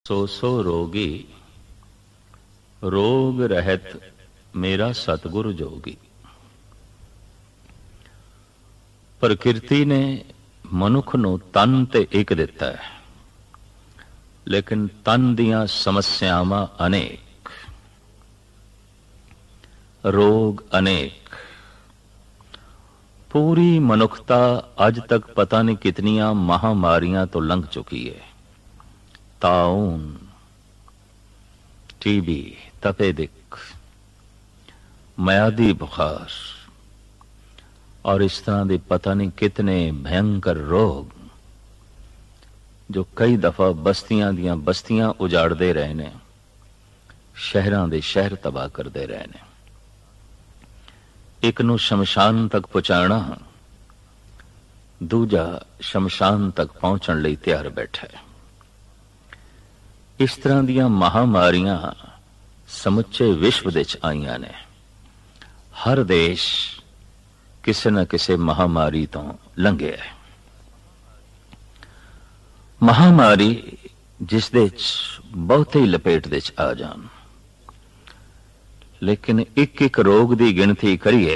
सो रोगी रोग रहत मेरा सतगुर जोगी। प्रकृति ने मनुख नूं तन ते एक दिता है, लेकिन तन दियां समस्यावां अनेक, रोग अनेक। पूरी मनुखता अज तक पता नहीं कितनियां महामारियां तो लंघ चुकी है। ताउन, टीबी, तपेदिक, म्यादी बुखार और इस तरह के पता नहीं कितने भयंकर रोग जो कई दफा बस्तियां दियां बस्तियां उजाड़ते रहे ने, शहरां दे शहर तबाह करते रहे ने। एक नूं शमशान तक पहुंचाना, दूजा शमशान तक पहुंचण लई तैयार बैठा है। इस तरह दियां महामारियां समुचे विश्व दे च आईयां ने। हर देश किसी न किसी महामारी तो लंघे है। महामारी जिस दे च बहुत ही लपेट दे च आ जान, लेकिन एक एक रोग की गिनती करिए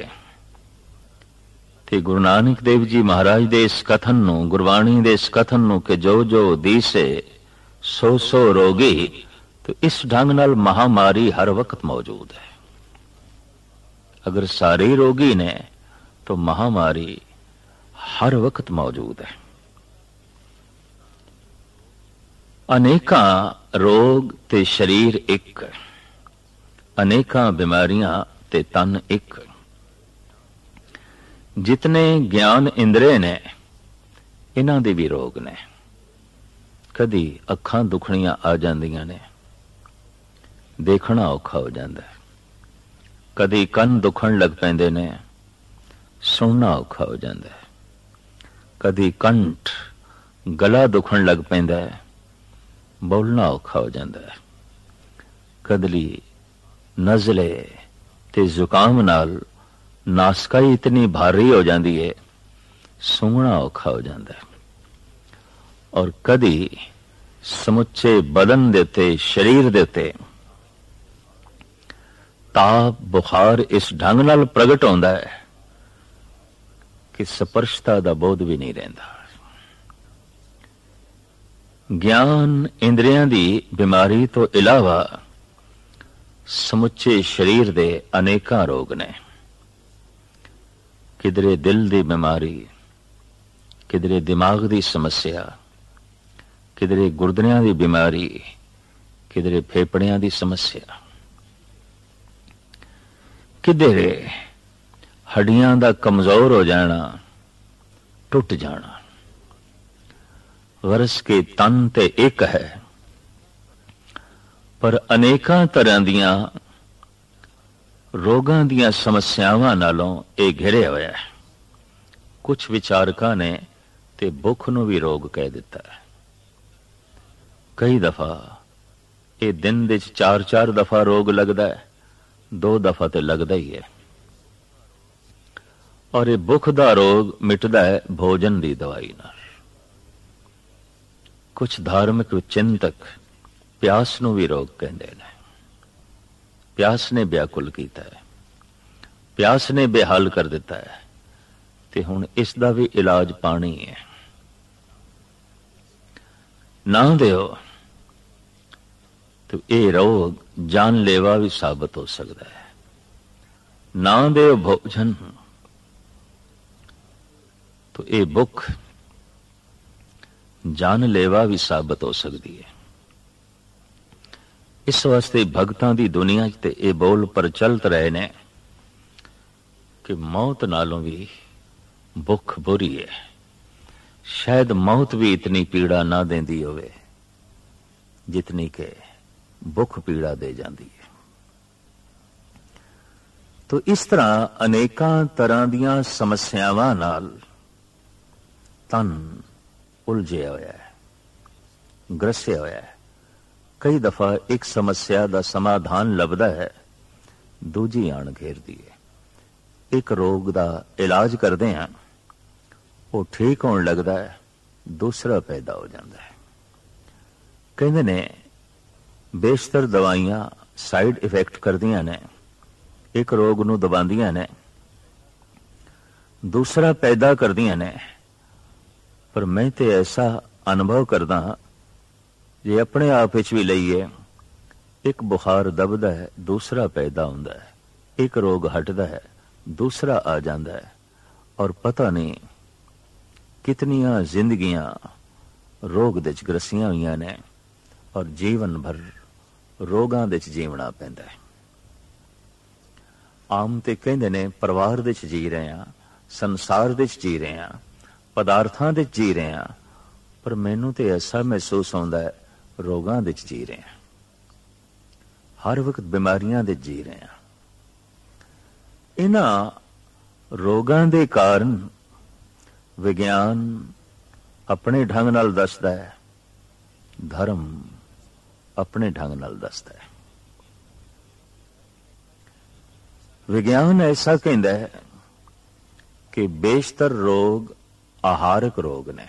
ते गुरु नानक देव जी महाराज दे इस कथन नूं, गुरबाणी दे इस कथन नूं कि जो जो दीसे सो सो रोगी, तो इस ढंग नाल महामारी हर वक्त मौजूद है। अगर सारे रोगी ने तो महामारी हर वक्त मौजूद है। अनेका रोग ते शरीर एक, अनेका बीमारियां ते तन एक। जितने ज्ञान इंद्रिय ने, इन्हां दे भी रोग ने। कदी अखां दुखणियां आ जांदियां ने, देखना औखा हो जाता है। कदी कंन दुखण लग पैंदे ने, सुनना औखा हो जाता है। कदी कंठ गला दुखण लग पैंदा है, बोलना औखा हो जाता है। कदली नज़ले ते जुकाम नाल नासकाई इतनी भारी हो जाती है, सूंघना औखा हो जाता है। और कदी समुचे बदन दे उत्ते, शरीर दे उत्ते ताप बुखार इस ढंग नाल प्रगट होंदा है कि स्पर्शता दा बोध भी नहीं रहिंदा। ज्ञान इंद्रियां दी बीमारी तो इलावा समुचे शरीर दे अनेका रोग ने। किधरे दिल दी बीमारी, किधरे दिमाग दी समस्या, किधरे गुर्दनियां दी बीमारी, किधरे फेफड़ियां दी समस्या, किधरे हड्डियां दा कमजोर हो जाना, टुट जाना। गरज के तन ते एक है, पर अनेका तरह दियां रोगां दियां समस्यावां नालों ये घिरे होया है। कुछ विचारकां ने ते भुख नूं भी रोग कह दिता है। कई दफा ये दिन दे चार चार दफा रोग लगता है, 2 दफा तो लगता ही है। और ये भुख दा रोग मिटदा है भोजन दी दवाई नाल। कुछ धार्मिक चिंतक प्यास नूं भी रोग कहंदे ने। प्यास ने व्याकुल कीता है, प्यास ने बेहाल कर दिता है, ते हुण इसदा भी इलाज पानी है। ना दिओ तो ये रोग जानलेवा भी साबित हो सकता है। ना दे भोजन तो ये भुख जानलेवा भी साबित हो सकती है। इस वास्ते भगतां दी दुनिया ते ये बोल प्रचलित रहे ने कि मौत नालों भी भुख बुरी है। शायद मौत भी इतनी पीड़ा ना देंदी होवे जितनी के भुख पीड़ा दे जाती है। तो इस तरह अनेका तरह दियां समस्यावां नाल तन उलझिया होया है, ग्रसिया होया है। कई दफा एक समस्या का समाधान लभदा है, दूजी आण घेरदी है। एक रोग का इलाज करते हैं, वो ठीक होने लगता है, दूसरा पैदा हो जाता है। कहते ने बेशतर दवाइयां साइड इफेक्ट करदियां ने, एक रोग नूं दबांदियां ने, दूसरा पैदा करदियां ने। पर मैं तो ऐसा अनुभव करदा जे अपने आप विच भी लईए, एक बुखार दबदा है, दूसरा पैदा हुंदा है, एक रोग हटदा है, दूसरा आ जांदा है, और पता नहीं कितनियां जिंदगियां रोग दे च ग्रसियां हुईयां ने, और जीवन भर रोगां दे च जीवना पैंदा है। आम ते कहंदे ने परिवार दे च जी रहे हां, संसार दे च जी रहे हां, पदार्थां दे च जी रहे हां, पर मैनूं ते ऐसा महसूस होंदा है रोगां दे च जी रहे हां, हर वक्त बीमारियां दे जी रहे हां। इन्हां रोगां दे कारण विज्ञान अपने ढंग नाल दसदा है, धर्म अपने ढंग नाल दसदा है। विज्ञान ऐसा कहता है कि बेशतर रोग आहारक रोग ने,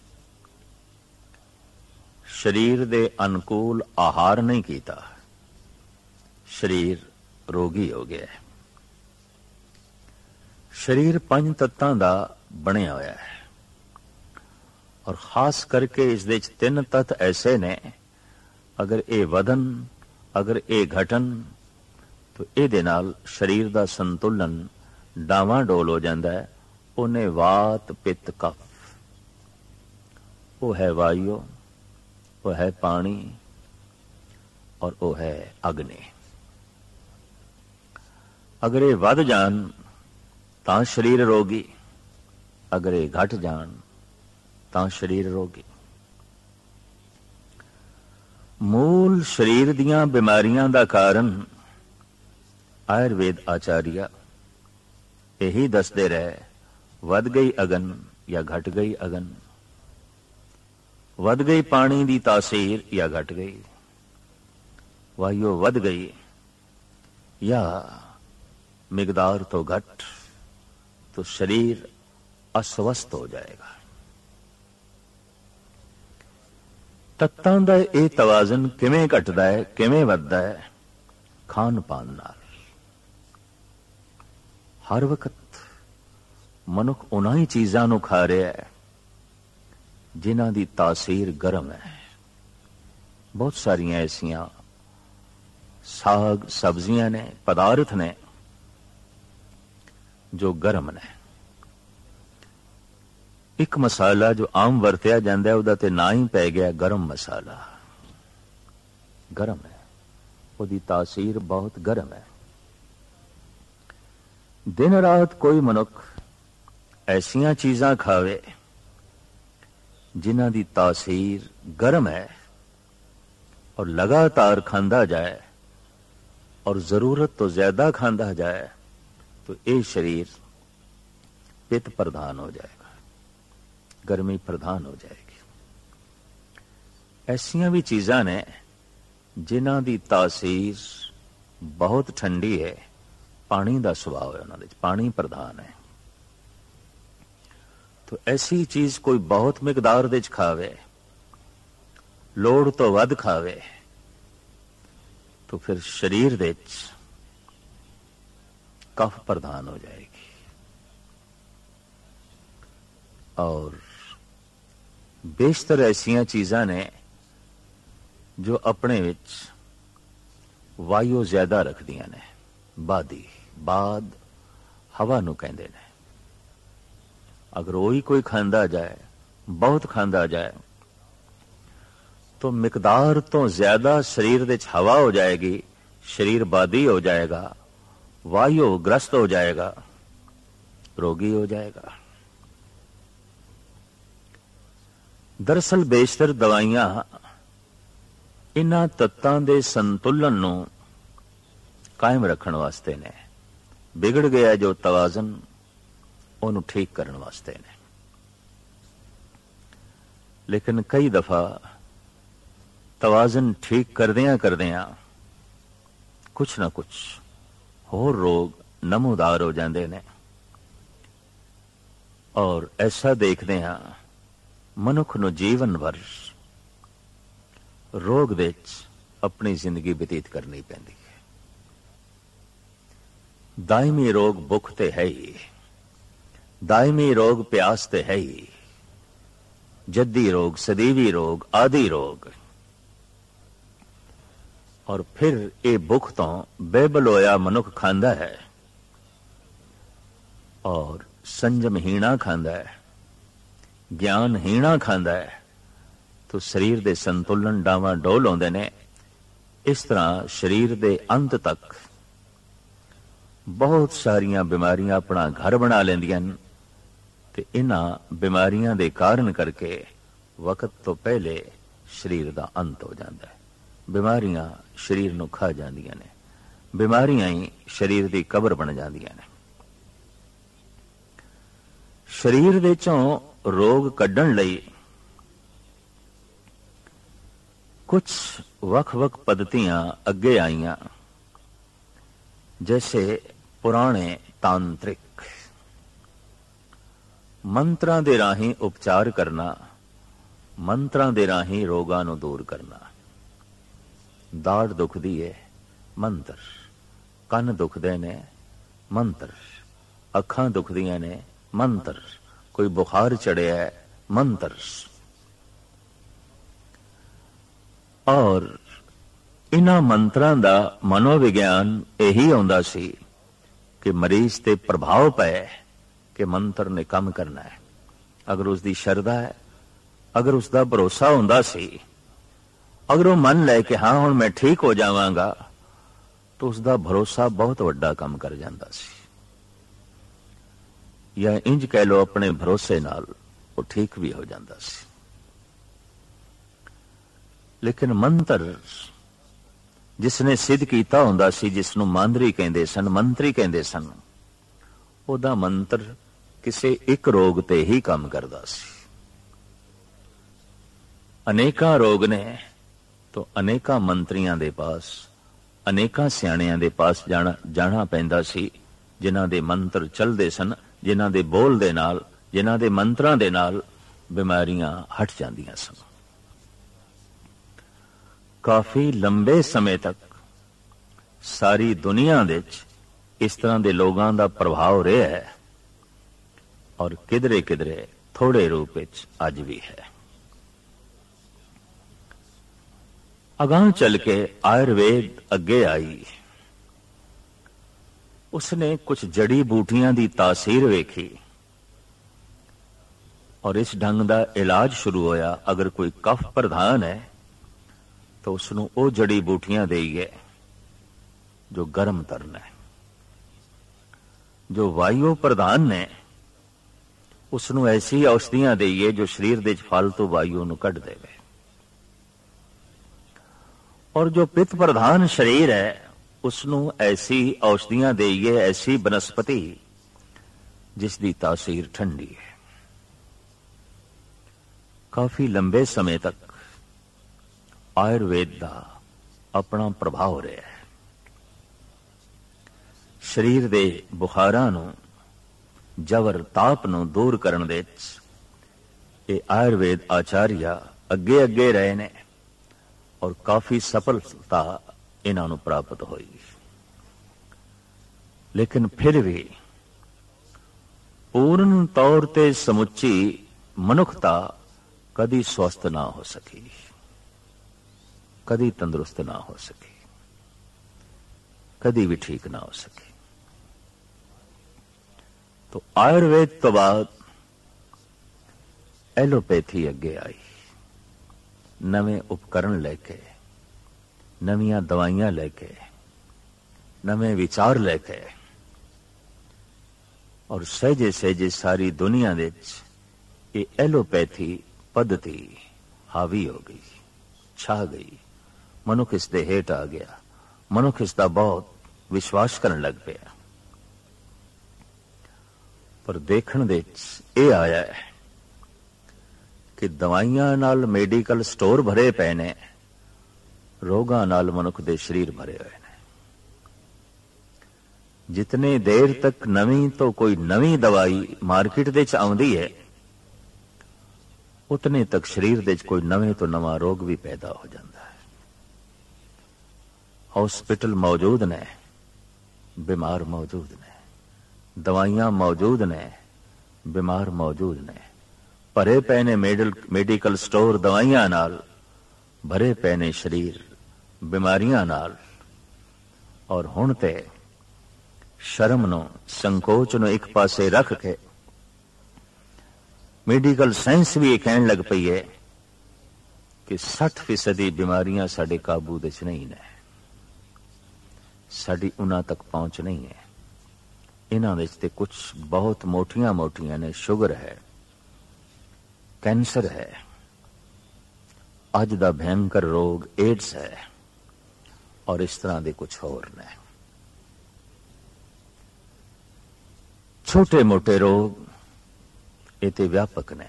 शरीर दे अनुकूल आहार नहीं कीता, शरीर रोगी हो गया है। शरीर 5 तत्तां दा बनिया होया है, और खास करके इस दे 3 तत्त ऐसे ने, अगर ये वधन, अगर ये घटन, तो ये नाल शरीर दा संतुलन डावाडोल हो जाता है। उन्हें वात पित्त कफ, वो है वायु, वो है पानी, और वो है अग्नि। अगर ये वध जान तां शरीर रोगी, अगर ये घट जान तां शरीर रोगी। मूल शरीर दियां बीमारियां दा कारण आयुर्वेद आचार्य यही दसदे रहे, वध गई अगन या घट गई अगन, वध गई पानी दी तासीर या घट गई, वायु वध गई या मिकदार तो घट, तो शरीर अस्वस्थ हो जाएगा। तत्तां दा ये तवाजन किवें घटदा है, किवें वधदा है? खान पान नाल। हर वक्त मनुख उन्हां ही चीज़ां नूं खा रहा है जिन्हां दी तासीर गर्म है। बहुत सारियां ऐसियां साग सब्जियां ने, पदार्थ ने जो गर्म ने। एक मसाला जो आम वरत्या जाता है, उहदा ते ना ही पै गया गरम मसाला। गर्म है, उहदी तासीर बहुत गर्म है। दिन रात कोई मनुख ऐसियां चीज़ां खावे जिन्हां दी तासीर गर्म है, और लगातार खांदा जाए, और जरूरत तो ज्यादा खांदा जाए, तो ये शरीर पित्त प्रधान हो जाएगा, गर्मी प्रधान हो जाएगी। ऐसियां भी चीज़ां ने जिन्हां दी तासीर बहुत ठंडी है, पानी का सुभाव है, उन्होंने पानी प्रधान है। तो ऐसी चीज कोई बहुत मिकदार दे खावे, लोड़ तो वध खावे, तो फिर शरीर दे कफ प्रधान हो जाएगी, और बेशतर ऐसियां चीज़ां ने जो अपने विच वायु ज्यादा रखदियां ने। बादी, बाद हवा नूं कहंदे ने। अगर वही कोई खांदा जाए, बहुत खांदा जाए, तो मिकदार तो ज्यादा शरीर दे हवा हो जाएगी, शरीर बादी हो जाएगा, वायु ग्रस्त हो जाएगा, रोगी हो जाएगा। दरअसल बेशतर दवाइयां इन्हां तत्तां दे संतुलन नूं कायम रखण वास्ते ने। बिगड़ गया जो तवाजन, उन्हों ठीक करने वास्ते ने। लेकिन कई दफा तवाजन ठीक करदियां कुछ ना कुछ होर रोग नमूदार हो जाते ने, और ऐसा देखते हैं मनुख नूं जीवन भर रोग दे अपनी जिंदगी बतीत करनी पैंदी है। दायमी रोग भुख ते है ही, दायमी रोग प्यास ते है ही, जद्दी रोग, सदीवी रोग, आदि रोग। और फिर ये भुख तो बेबलोया मनुख खांदा है और संजमहीना खांदा है, ज्ञानहीना खांदा है, तो शरीर दे संतुलन डावां डोल होंदे ने। इस तरह शरीर दे अंत तक बहुत सारियां बीमारियां अपना घर बना लैंदियां ते इन्हां बीमारियां दे कारण करके वक्त तो पहले शरीर दा अंत हो जाता है। बीमारियां शरीर नूं खा जांदियां ने, बीमारियां ही शरीर दी कबर बन जांदियां ने। शरीर दे चों रोग कड्ढण लई कुछ वख-वख पद्धतियां अगे आईयां, जैसे पुराने तांत्रिक मंत्रां दे राहीं उपचार करना, मंत्रां दे राहीं रोगां नूं दूर करना। दाड़ दुखदी है, मंत्र। कन दुखदे ने, मंत्र। अखां दुखदियां ने, मंत्र। कोई बुखार चढ़िया है, मंत्र। और इन्हां मंत्रां दा मनोविग्यान यही आउंदा सी कि मरीज ते प्रभाव पए कि मंत्र ने काम करना है। अगर उसकी शरधा है, अगर उसका भरोसा हुंदा सी, अगर वो मन ले कि हाँ हुण मैं ठीक हो जावांगा, तो उसका भरोसा बहुत वड्डा काम कर जांदा सी। या इंज कह लो अपने भरोसे नाल वो ठीक भी हो जाता सी। लेकिन मंत्र जिसने सिद्ध कीता हुंदा सी, जिसनों मांदरी कहंदे सन, मंत्री कहंदे सन, ओदा मंत्र किसे एक रोग ते ही काम करदा सी। अनेका रोग ने तो अनेका मंत्रियां दे पास, अनेका सियाणियां दे पास जाना पैंदा सी, जिन्हां दे मंत्र चलदे सन, जिन्हां दे बोल दे नाल, जिन्हां दे मंत्रां दे नाल बीमारियां हट जांदियां सन। काफी लंबे समय तक सारी दुनिया दे इस तरह के लोगों का प्रभाव रहा है और किधरे किधरे थोड़े रूप अज भी है। अगां चल के आयुर्वेद अगे आई, उसने कुछ जड़ी बूटियां की तासीर वेखी और इस ढंग का इलाज शुरू होया। अगर कोई कफ प्रधान है तो उसनों वो जड़ी बूटियां देईए जो गर्म तरन है, जो वायु प्रधान ने उसनों ऐसी औषधियां देईए जो शरीर दे फालतू वायु नूं कढ देवे, और जो पित्त प्रधान शरीर है उसनों ऐसी औषधियां देईए, ऐसी बनस्पति जिसकी तासीर ठंडी है। काफी लंबे समय तक आयुर्वेद का अपना प्रभाव रहा है। शरीर दे बुखारां नूं, जवर ताप नूं दूर करन दे ये आयुर्वेद आचार्य अगे अगे रहे ने और काफी सफलता इन्हां नूं प्राप्त हुई। लेकिन फिर भी पूर्ण तौर ते समुची मनुखता कदी स्वस्थ ना हो सकी, कदी तंदुरुस्त ना हो सकी, कदी भी ठीक ना हो सकी। तो आयुर्वेद तो बाद एलोपैथी अगे आई, नवे उपकरण लेके, नवीं दवाइयां लेके, नवे विचार लेके, और सहजे सहजे सारी दुनिया दे ये एलोपैथी पद्धति हावी हो गई, छा गई। मनुख इस दे हेठ आ गया, मनुख इसका बहुत विश्वास करने लग पिया। पर देखण दे ये आया है कि दवाइयां नाल मेडिकल स्टोर भरे पे ने, रोगां नाल मनुख दे शरीर भरे हुए ने। जितने देर तक नवी तो कोई नवी दवाई मार्केट दे च आउंदी है, उतने तक शरीर दे च कोई नवे तो नवा रोग भी पैदा हो जाता है। हॉस्पिटल मौजूद ने, बीमार मौजूद ने, दवाइयां मौजूद ने, बीमार मौजूद ने, भरे पे ने मेडिकल स्टोर दवाइयां नाल, भरे पे ने शरीर बीमारियां नाल। और हुण ते शर्म नो, संकोच नो एक पासे रख के मेडिकल साइंस भी कहन लग पई है कि 60% बीमारियां साडे काबू दे च नहीं ने, साडी उन्हां तक पहुंच नहीं है। इन्हां विच ते कुछ बहुत मोटियां मोटियां ने, शुगर है, कैंसर है, अज दा भयंकर रोग एड्स है, और इस तरह के कुछ होर ने। छोटे मोटे रोग ये ते व्यापक ने।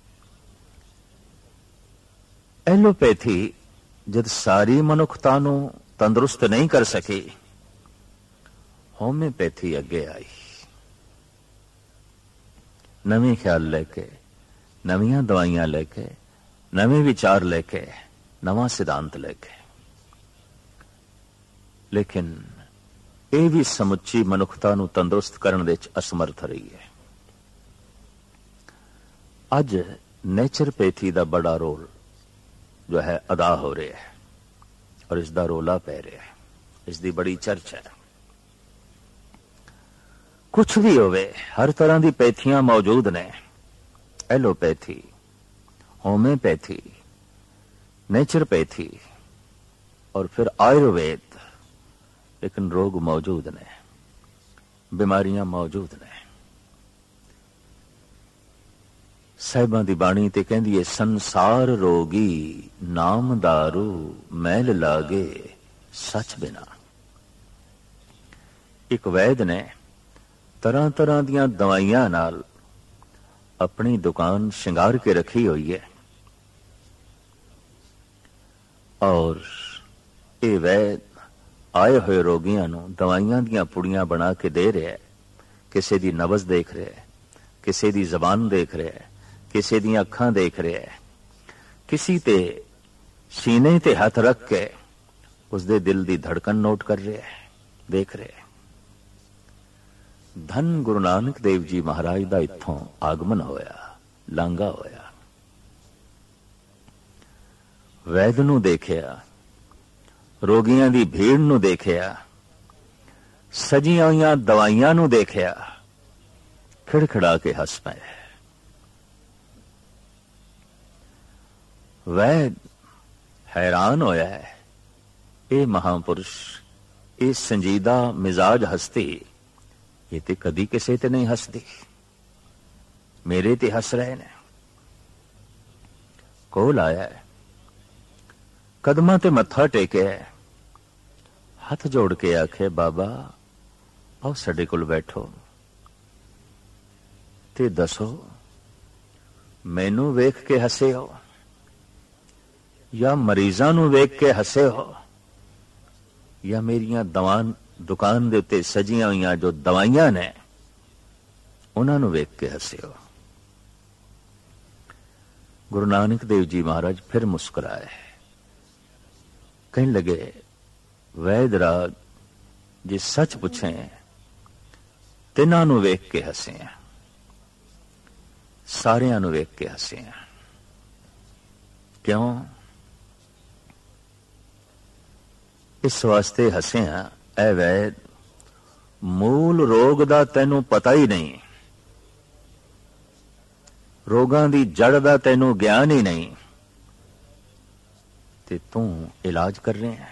एलोपैथी जद सारी मनुखता नू तंदुरुस्त नहीं कर सकी, होम्योपैथी अगे आई, नवे ख्याल लेके, नवीं दवाइयां लेके, नवे विचार लेके, नवा सिद्धांत लेके। लेकिन यह भी समुची मनुखता नू तंदुरुस्त करने दे असमर्थ रही है। अज नेचरपैथी का बड़ा रोल जो है अदा हो रहा है, और इसका रोला पै रहा है, इसकी बड़ी चर्चा है। कुछ भी होवे, हर तरह की पैथियां मौजूद ने, एलोपैथी, होम्योपैथी, नेचरपैथी और फिर आयुर्वेद। लेकिन रोग मौजूद ने, बीमारियां मौजूद ने। साहिबां दी बाणी ते कहंदी है, संसार रोगी नाम दारू मैल लागे सच बिना। एक वैद ने तरह तरह दियां दवाइयां नाल अपनी दुकान शिंगार के रखी हुई है, और ये वैद आए हुए रोगियों नू दवाइयां दियां पुड़ियां बना के दे रहा है। किसी दी नबज देख रहा है, किसी दी जबान देख रहा है, किसी दी अखां देख रहा है, किसी ते सीने ते हाथ रख के उसदे दिल दी धड़कन नोट कर रहा है, देख रहा है। धन गुरु नानक देव जी महाराज दा इत्थों आगमन होया, लांगा होया। वैद नू देखिया, रोगियां दी भीड़ नू देखिया, सजियां होइयां दवाइयां नू देखिया, खिड़खिड़ा के हस पए। वैद हैरान होया है, ये महापुरुष, ये संजीदा मिजाज हस्ती, ये ते कदी किसे ते नहीं हसदी, मेरे ते हस रहे ने। कोल आया है, कदमां ते मत्था टेके, हथ जोड़ के आखे, बाबा आओ साडे कोल बैठो ते दसो, मैनू वेख के हसे हो या मरीजां नू वेख के हसे हो, या मेरियां दवान दुकान दे उत्ते सजियां हुई जो दवाइयां ने उन्हां नू वेख के हसे हो। गुरु नानक देव जी महाराज फिर मुस्कुराए, कहने लगे, वैद राज जे सच पूछे तिन्हां नू वेख के हसे हैं, सारियां नू वेख के हसे हैं। क्यों? इस वास्ते हसे हैं, ऐ वैद, मूल रोग दा तैनू पता ही नहीं, रोगां दी जड़ दा तैनू ज्ञान ही नहीं, ते तू इलाज कर रहे हैं।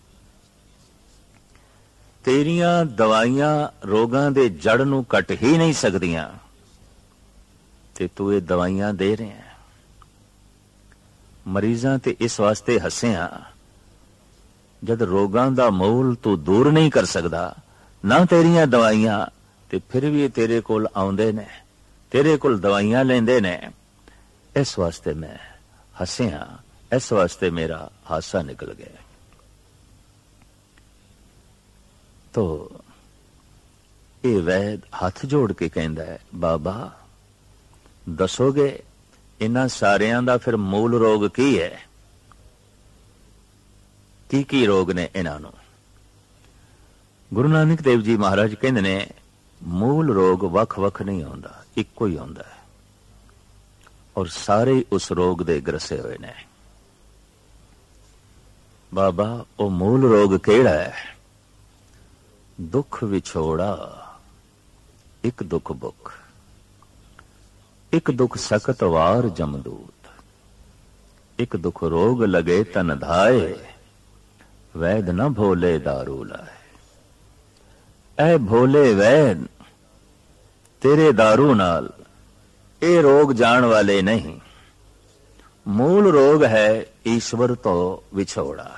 तेरियां दवाइयां रोगां दे जड़ नू कट ही नहीं सकदियां, ते तू ये दवाइयां दे रहे हैं। मरीजां ते इस वास्ते हसिया, जद रोगां दा मूल तू दूर नहीं कर सकदा, ना तेरियां दवाइयां, ते फिर भी तेरे कोल आउंदे ने, तेरे कोल दवाइयां लेंदे ने। इस वास्ते मैं हसिया, इस वास्ते मेरा हासा निकल गया। तो ये वैद हाथ जोड़ के कहंदा है, बाबा दसोगे इन्हां सारियां दा फिर मूल रोग की है? की रोग ने इन्हां नूं? ਗੁਰੂ ਨਾਨਕ ਦੇਵ ਜੀ ਮਹਾਰਾਜ ਕਹਿੰਦੇ ਨੇ ਮੂਲ ਰੋਗ ਵੱਖ-ਵੱਖ ਨਹੀਂ ਆਉਂਦਾ, ਇੱਕੋ ਹੀ ਆਉਂਦਾ ਹੈ, ਔਰ ਸਾਰੇ ਉਸ ਰੋਗ ਦੇ ਗ੍ਰਸੇ ਹੋਏ ਨੇ। ਬਾਬਾ, ਉਹ ਮੂਲ ਰੋਗ ਕਿਹੜਾ ਹੈ? ਦੁੱਖ ਵਿਛੋੜਾ, ਇੱਕ ਦੁੱਖ ਭੁੱਖ, ਇੱਕ ਦੁੱਖ ਸਕਤ ਵਾਰ ਜਮਦੂਤ, ਇੱਕ ਦੁੱਖ ਰੋਗ ਲਗੇ ਤਨ ਧਾਏ, ਵੈਦ ਨਾ ਭੋਲੇ ਦਾਰੂ ਲਾਏ। ਐ ਭੋਲੇ ਵੈਦ, ਤੇਰੇ ਦਾਰੂ ਨਾਲ ਇਹ ਰੋਗ ਜਾਣ ਵਾਲੇ ਨਹੀਂ। ਮੂਲ ਰੋਗ ਹੈ ਈਸ਼ਵਰ ਤੋਂ ਵਿਛੋੜਾ।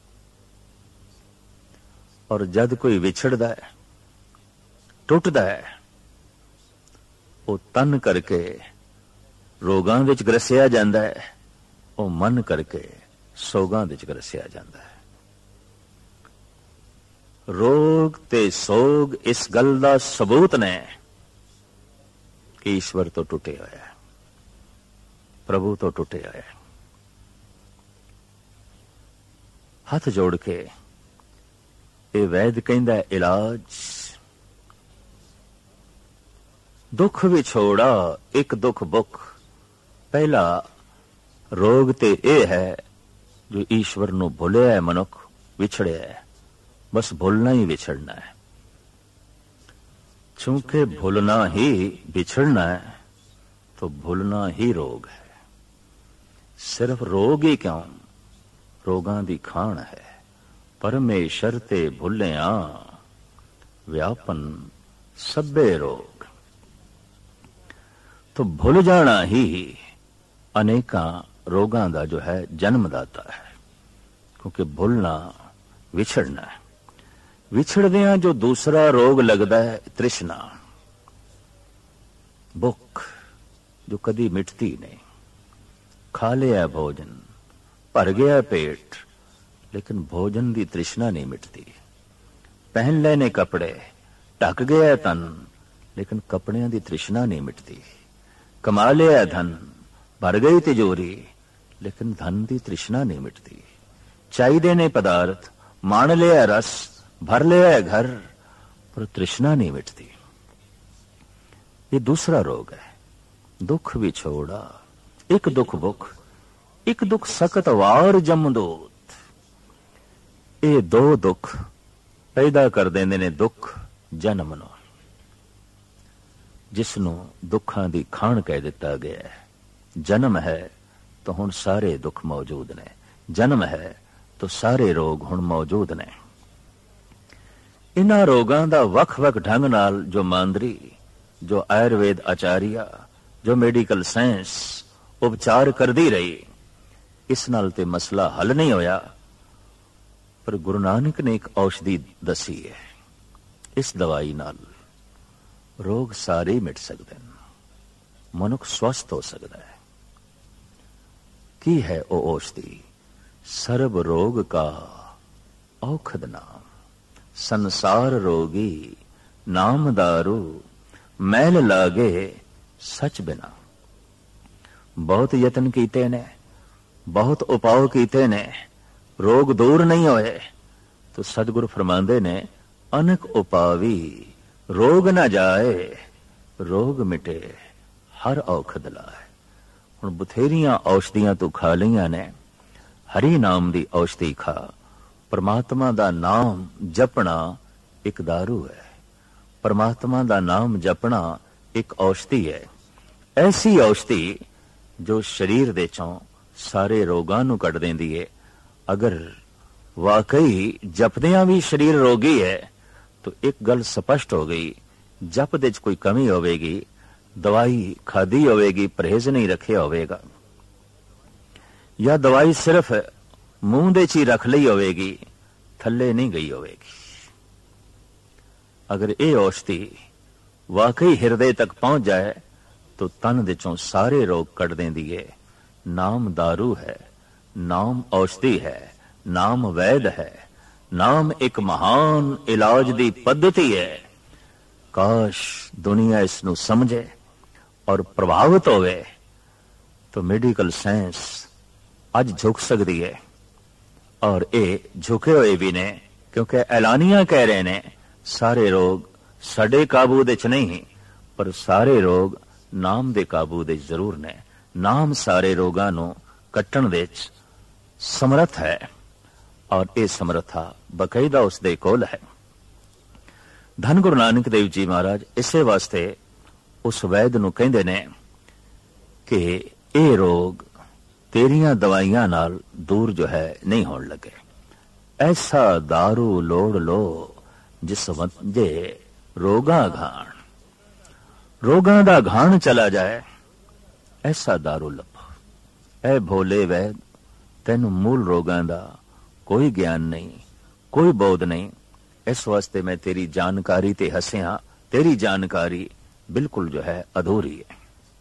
ਔਰ ਜਦ ਕੋਈ ਵਿਛੜਦਾ ਹੈ, ਟੁੱਟਦਾ ਹੈ, ਉਹ ਤਨ ਕਰਕੇ ਰੋਗਾਂ ਵਿੱਚ ਗ੍ਰਸਿਆ ਜਾਂਦਾ ਹੈ, ਉਹ ਮਨ ਕਰਕੇ ਸੋਗਾਂ ਵਿੱਚ ਗ੍ਰਸਿਆ ਜਾਂਦਾ ਹੈ। ਰੋਗ ਤੇ ਸੋਗ ਇਸ ਗੱਲ ਦਾ ਸਬੂਤ ਨੇ ਕਿ ਈਸ਼ਵਰ ਤੋਂ ਟੁੱਟੇ ਹੋਇਆ, ਪ੍ਰਭੂ ਤੋਂ ਟੁੱਟੇ ਹੋਇਆ। ਹੱਥ ਜੋੜ ਕੇ ਇਹ ਵੈਦ ਕਹਿੰਦਾ ਇਲਾਜ, ਦੁੱਖ ਵਿਛੋੜਾ, ਇੱਕ ਦੁੱਖ ਭੁੱਖ। ਪਹਿਲਾ ਰੋਗ ਤੇ ਇਹ ਹੈ ਜੋ ਈਸ਼ਵਰ ਨੂੰ ਭੁੱਲਿਆ ਹੈ, ਮਨੁੱਖ ਵਿਛੜਿਆ ਹੈ, ਬਸ ਭੁੱਲਣਾ ਹੀ ਵਿਛੜਨਾ है। चूंकि भूलना ही बिछड़ना है तो भूलना ही रोग है। सिर्फ रोग ही क्यों, रोगां दी खान है। परमेश्वर ते भुलिया व्यापन सभे रोग। तो भूल जाना ही अनेका रोगां दा जो है जन्मदाता है, क्योंकि भूलना विछड़ना है। विछड़दियां जो दूसरा रोग लगता है तृष्णा, भुख जो कदी मिटती नहीं। खा लिया भोजन, भर गया पेट, लेकिन भोजन की तृष्णा नहीं मिटती। पहन लेने कपड़े, ढक गया तन, लेकिन कपड़ियां की तृष्णा नहीं मिटती। कमा लिया धन, भर गई तिजोरी, लेकिन धन की तृष्णा नहीं मिटती। चाहिए ने पदार्थ, मान लिया रस, भर लिया घर, पर तृष्णा नहीं मिटती। ये दूसरा रोग है। दुख विछोड़ा, एक दुख भुख, एक दुख सकत वार जमदूत। ये दो दुख पैदा कर देंदे ने दुख जन्म नो, जिसनों दुखां दी खान कह दिता गया है। जन्म है तो हुण सारे दुख मौजूद ने, जन्म है तो सारे रोग हुण मौजूद ने। इन्हां रोगां दा वख-वख ढंग नाल जो मांदरी, जो आयुर्वेद आचार्य, जो मेडिकल साइंस उपचार करदी रही, इस नाल ते मसला हल नहीं होया। पर गुरु नानक ने एक औषधि दसी है। इस दवाई नाल रोग सारे मिट सकते हैं, मनुख स्वस्थ हो सकता है। की है ओ औषधि? सर्व रोग का औखद नाम, संसार रोगी नाम दारू, मैल लागे सच बिना। बहुत यतन कीते ने, बहुत उपाव कीते ने, रोग दूर नहीं होए। तो सतगुरु फरमांदे ने, अनक उपावी रोग न जाए, रोग मिटे हर औखद लाए। हुण बथेरियां औषधियां तू खा लियां ने, हरि नाम दी औषधि खा। परमात्मा दा नाम जपना एक दारू है, परमात्मा दा नाम जपना एक औषधि है। ऐसी औषधि जो शरीर दे चों सारे रोगां नूं कढ देंदी है। अगर वाकई जपदियां भी शरीर रोगी है तो एक गल स्पष्ट हो गई, जप दे च कोई कमी होवेगी, दवाई खाधी होवेगी, परहेज नहीं रखिया होवेगा, या दवाई सिर्फ मुंह दे च ही रख लई होवेगी, थल्ले नहीं गई होवेगी। अगर ये औषधि वाकई हृदय तक पहुंच जाए तो तन दे चों सारे रोग कढ देंदी है। नाम दारू है, नाम औषधि है, नाम वैद है, नाम एक महान इलाज दी पद्धति है। काश दुनिया इसनू समझे और प्रभावित होवे तो मेडिकल साइंस अज झुक सकती है। और ये झुके हुए भी ने, क्योंकि ऐलानिया कह रहे ने ਸਾਰੇ ਰੋਗ ਸਾਡੇ ਕਾਬੂ ਦੇ ਚ ਨਹੀਂ, ਪਰ ਸਾਰੇ ਰੋਗ ਨਾਮ ਦੇ ਕਾਬੂ ਦੇ ਜ਼ਰੂਰ ਨੇ। ਨਾਮ ਸਾਰੇ ਰੋਗਾਂ ਨੂੰ ਕੱਟਣ ਦੇ ਚ ਸਮਰੱਥ ਹੈ, ਔਰ ਇਹ ਸਮਰੱਥਾ ਬਕਾਇਦਾ ਉਸ ਦੇ ਕੋਲ ਹੈ। ਧੰਨ ਗੁਰੂ ਨਾਨਕ ਦੇਵ ਜੀ ਮਹਾਰਾਜ ਇਸੇ ਵਾਸਤੇ ਉਸ ਵੈਦ ਨੂੰ ਕਹਿੰਦੇ ਨੇ ਕਿ ਇਹ ਰੋਗ ਤੇਰੀਆਂ ਦਵਾਈਆਂ ਨਾਲ ਦੂਰ ਜੋ ਹੈ ਨਹੀਂ ਹੋਣ ਲੱਗੇ। ਐਸਾ ਦਾਰੂ ਲੋੜ ਲੋ ਜਿਸ ਵੰਜੇ ਰੋਗਾ ਘਾਣ, ਰੋਗਾਂ ਦਾ ਘਾਣ ਚਲਾ ਜਾਏ, ਐਸਾ ਦਾਰੂ ਲੱਭੋ। ਐ ਭੋਲੇ ਵੈਦ, ਤੈਨੂੰ ਮੂਲ ਰੋਗਾਂ ਦਾ ਕੋਈ ਗਿਆਨ ਨਹੀਂ, ਕੋਈ ਬੋਧ ਨਹੀਂ। ਇਸ ਵਾਸਤੇ ਮੈਂ ਤੇਰੀ ਜਾਣਕਾਰੀ ਤੇ ਹੱਸਿਆ, ਤੇਰੀ ਜਾਣਕਾਰੀ ਬਿਲਕੁਲ ਜੋ ਹੈ ਅਧੂਰੀ ਹੈ।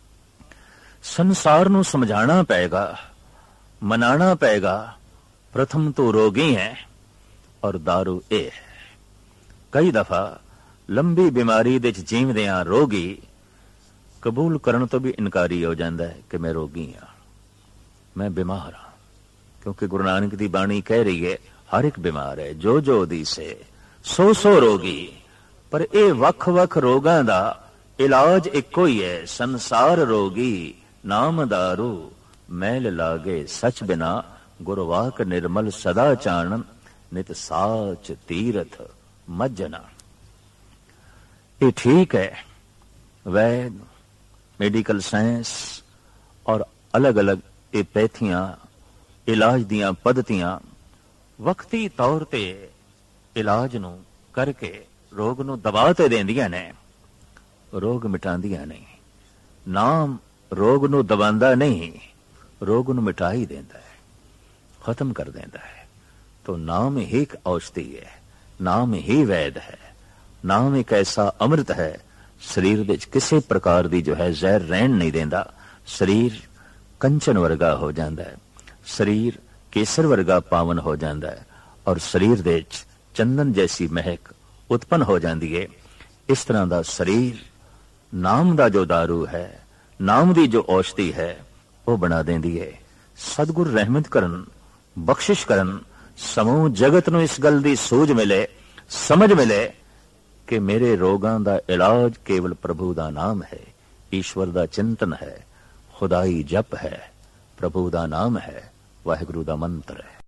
ਸੰਸਾਰ ਨੂੰ ਸਮਝਾਣਾ ਪਏਗਾ, ਮਨਾਣਾ ਪਏਗਾ। ਪ੍ਰਥਮ ਤੂੰ ਰੋਗੀ ਹੈ ਔਰ ਦਾਰੂ ਇਹ ਹੈ। ਕਈ ਦਫਾ ਲੰਬੀ ਬਿਮਾਰੀ ਦੇ ਚ ਜੀਵਦਿਆਂ ਰੋਗੀ ਕਬੂਲ ਕਰਨ ਤੋਂ ਵੀ ਇਨਕਾਰੀ ਹੋ ਜਾਂਦਾ ਹੈ ਕਿ ਮੈਂ ਰੋਗੀ ਹਾਂ, ਮੈਂ ਬਿਮਾਰ ਹਾਂ। ਕਿਉਂਕਿ ਗੁਰੂ ਨਾਨਕ ਦੀ ਬਾਣੀ ਕਹਿ ਰਹੀ ਹੈ ਹਰ ਇੱਕ ਬਿਮਾਰ ਹੈ, ਜੋ ਜੋ ਦੀਸੇ ਸੋ ਸੋ ਰੋਗੀ। ਪਰ ਇਹ ਵੱਖ-ਵੱਖ ਰੋਗਾਂ ਦਾ ਇਲਾਜ ਇੱਕੋ ਹੀ ਹੈ। ਸੰਸਾਰ ਰੋਗੀ ਨਾਮ ਦਾਰੂ, ਮੈਲ ਲਾਗੇ ਸਚ ਬਿਨਾ, ਗੁਰਵਾਕ ਨਿਰਮਲ ਸਦਾ ਚਾਨਣ, ਨਿਤ ਸਾਚ ਤੀਰਥ ਮੱਜਣਾ। ਇਹ ਠੀਕ ਹੈ, ਵੈਦ ਮੈਡੀਕਲ ਸਾਇੰਸ ਔਰ ਅਲੱਗ-ਅਲੱਗ ਇਹ ਪੈਥੀਆਂ ਇਲਾਜ ਦੀਆਂ ਪद्धਤੀਆਂ ਵਕਤੀ ਤੌਰ ਤੇ ਇਲਾਜ ਨੂੰ ਕਰਕੇ ਰੋਗ ਨੂੰ ਦਬਾ ਤੇ ਦਿੰਦੀਆਂ ਨੇ, ਰੋਗ ਮਿਟਾਉਂਦੀਆਂ ਨਹੀਂ। ਨਾਮ ਰੋਗ ਨੂੰ ਦਬਾਉਂਦਾ ਨਹੀਂ, ਰੋਗ ਨੂੰ ਮਿਟਾ ਹੀ ਦਿੰਦਾ ਹੈ, ਖਤਮ ਕਰ ਦਿੰਦਾ ਹੈ। तो नाम ही एक औषधि है, नाम ही वैद है, नाम एक ऐसा अमृत है शरीर विच किसी प्रकार दी जो है जहर रहन नहीं देंदा। शरीर कंचन वर्गा हो जाता है, शरीर केसर वर्गा पावन हो जाता है और शरीर दे चंदन जैसी महक उत्पन्न हो जाती है। इस तरह का शरीर नाम का जो दारू है, नाम की जो औषधि है वो बना देंदी है। सतगुरु रहमत करन, बख्शिश करन, समूह जगत नूं इस गल दी सूझ मिले, समझ मिले कि मेरे रोगां दा इलाज केवल प्रभु दा नाम है, ईश्वर दा चिंतन है, खुदाई जप है, प्रभु दा नाम है, वाहिगुरु दा मंत्र है।